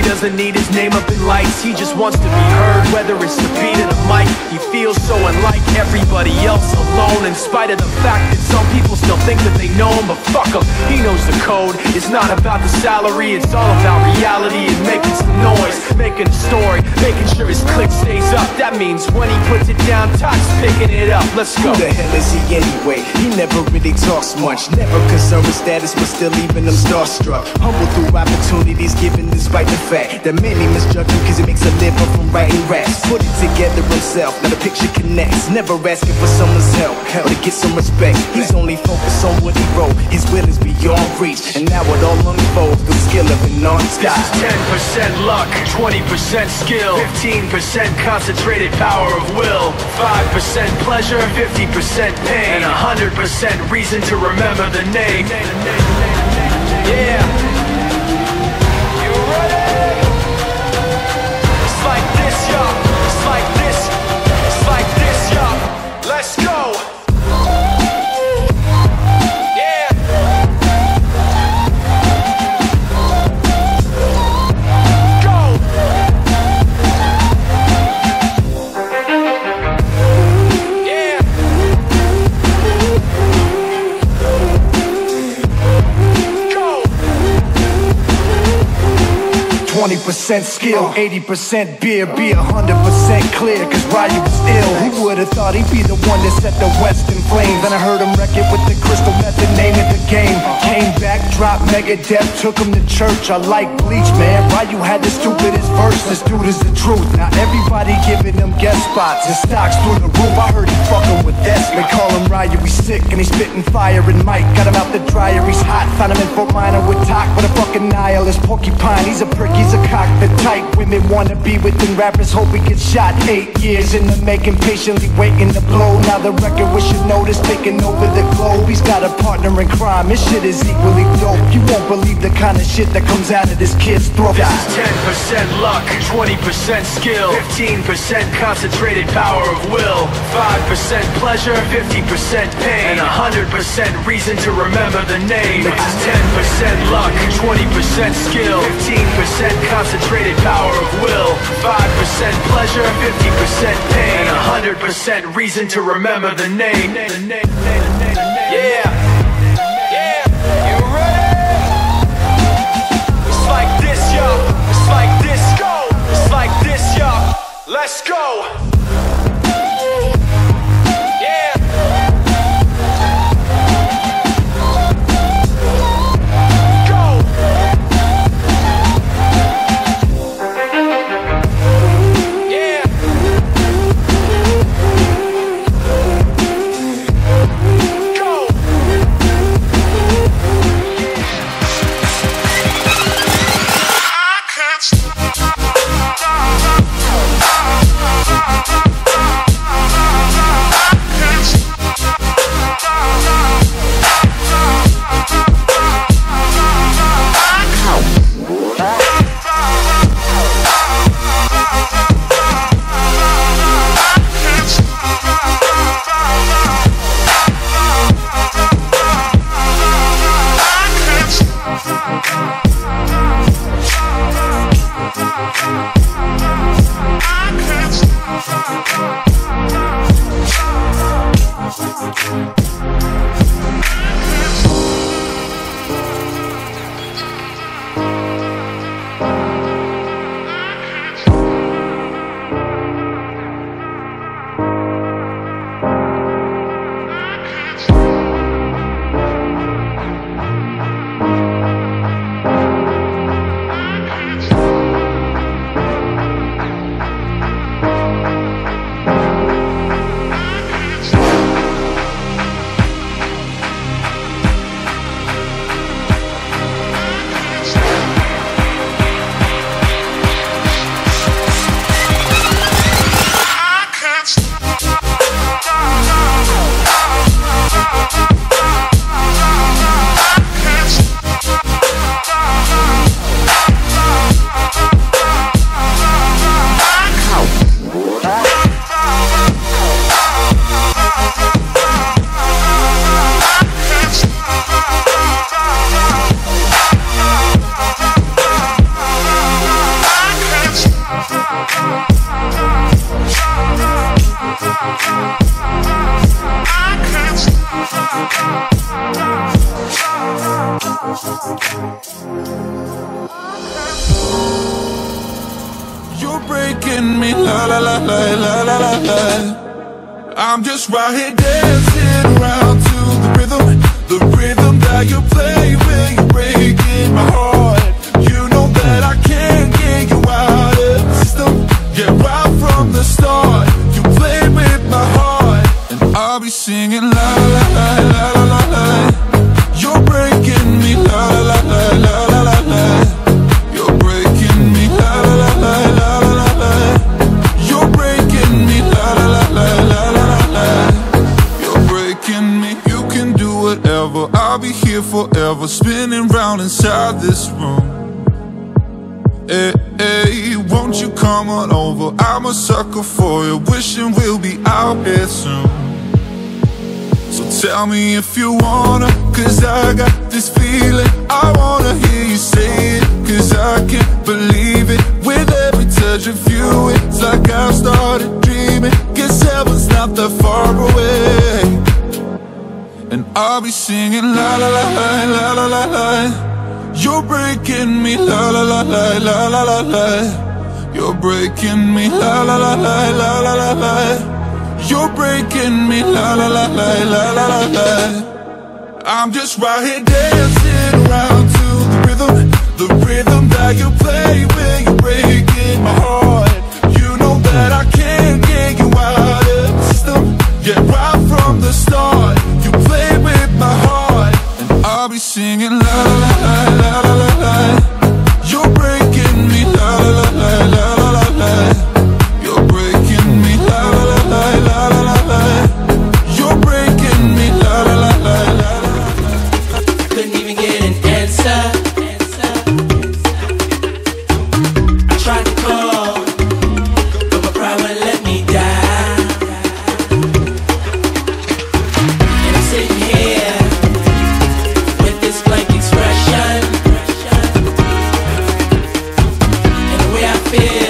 doesn't need his name up in lights, he just wants to be heard, whether it's the beat of the mic. He feels so unlike everybody else, alone, in spite of the fact that some people still think that they know him. But fuck him, he knows the code. It's not about the salary, it's all about reality and making some noise, making a story, making sure his click stays up. That means when he puts it down, Toc's picking it up. Let's go. Who the hell is he anyway? He never really talks much, never concerned with status, but still leaving them starstruck. Humble through opportunities given despite the fact that many misjudge him cause he makes a living from writing raps. Put it together himself, now the picture connects, never asking for someone's help or to get some respect. He's only focused on what he wrote, his will is beyond reach, and now it all unfolds through skill of an non-stop. This is 10% luck, 20% skill, 15% concentrated power of will, 5% pleasure, 50% pain, and 100% reason to remember the name. Yeah. You ready? It's like this, y'all. It's like this. It's like this, y'all. Let's go. Yeah. Go. Yeah. 20% skill, 80% beer, be 100% clear, cause Ryu was ill. Who would've thought he'd be the one that set the West in flames? Then I heard him wreck it with the crystal method, name of the game. Came back, dropped Megadeth, took him to church. I like Bleach, man. Ryu had the stupidest verse, this dude is the truth. Now everybody giving him guest spots and stocks through the roof. I heard he fucking with this. They call him Ryu, he's sick and he's spitting fire. And Mike got him out the dryer, he's hot. Found him in Fort Minor with Toc, but a fucking nihilist porcupine. He's a prick, he's a cock. The type women wanna be within rappers, hope he gets shot. 8 years in the making, patiently waiting to blow. Now the record we should notice, taking over the globe. He's got a partner in crime, his shit is equally dope. You won't believe the kind of shit that comes out of this kid's throat. This is 10% luck, 20% skill, 15% concentrated power of will, 5% pleasure, 50% pain, and 100% reason to remember the name. This is 10% luck, 20% skill, 15% concentrated power of will, 5% pleasure, 50% pain, and 100% reason to remember the name. Yeah. Yeah. You ready? It's like this, y'all. It's like this, go. It's like this, y'all. Let's go. You're breaking me, la la la la la la la la. I'm just right here dancing around to the rhythm that you play when you're breaking my heart. You know that I can't get you out of the system. Yeah, right from the start, you played with my heart, and I'll be singing la la la la la la la. You're breaking me, la la la la la la la. You're breaking me, la la la la la la la. You're breaking me, la la la la la la la. You're breaking me. You can do whatever, I'll be here forever, spinning round inside this room. Hey, hey, won't you come on over? I'm a sucker for you, wishing we'll be out here soon. So tell me if you wanna, cause I got this feeling. I wanna hear you say it, cause I can't believe it. With every touch of you, it's like I've started dreaming. Guess heaven's not that far away. And I'll be singing la la la la la la la la. You're breaking me, la la la la la la la la. You're breaking me, la la la la la la la la. You're breaking me, la la la la la la la la. I'm just right here dancing around to the rhythm that you play when you're breaking my heart. You know that I can't get you out of the system. Yeah, right from the start, you played with my heart, and I'll be singing la la la la la la la. You're breaking me, la la la la la la la. You're breaking me, la la la la la la la. You're breaking me, la la la la la la. Couldn't even get an answer. I tried to call, but my pride wouldn't let me die. And I'm sitting here with this blank expression, and the way I feel